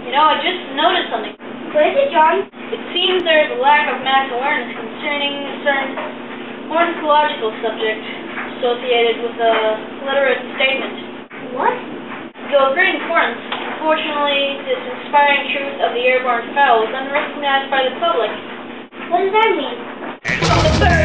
You know, I just noticed something. What is it, John? It seems there's a lack of mass awareness concerning certain ornithological subject associated with a literate statement. What? Though of great importance, unfortunately, this inspiring truth of the airborne fowl is unrecognized by the public. What does that mean?